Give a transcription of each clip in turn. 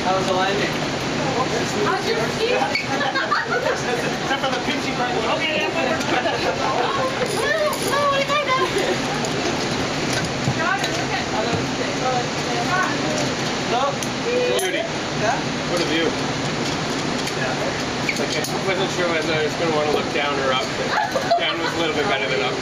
How's the landing? How's your ski? Except for the pinching part. Okay, yeah. Beauty. Yeah? What a view. Yeah. Like, I wasn't sure whether I was going to want to look down or up, but down was a little bit better than up.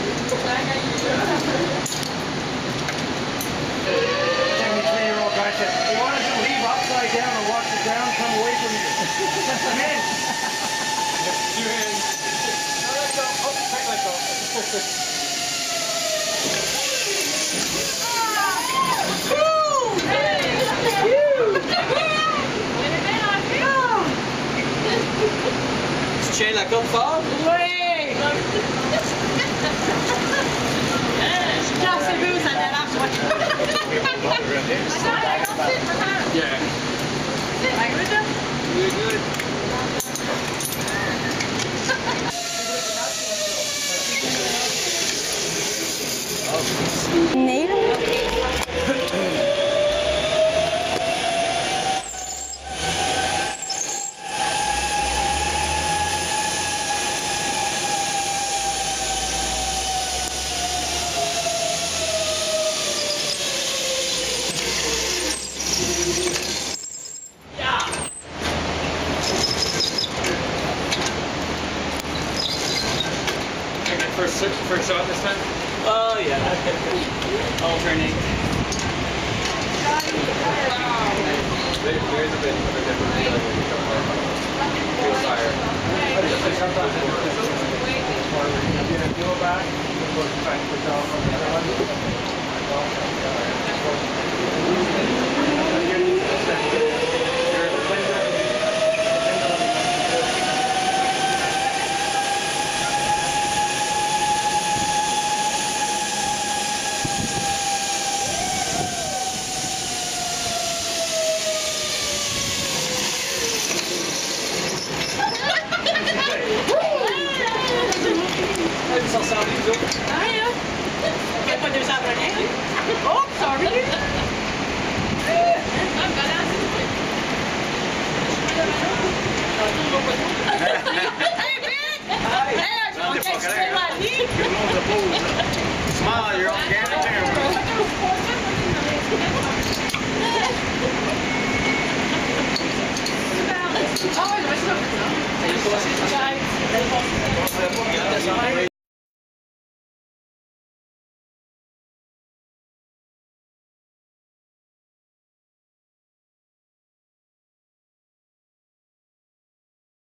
Guy said, you want us to leave upside down and watch the ground come away from you? Come in. Two hands. No, let go. Oh, tight, let go. Is Jay like up far? Just a booze and then afterwards. Yeah. You're good. First shot this time? Oh yeah. Alternate. There's a bit of a difference. Feel fire. Go back. Go back.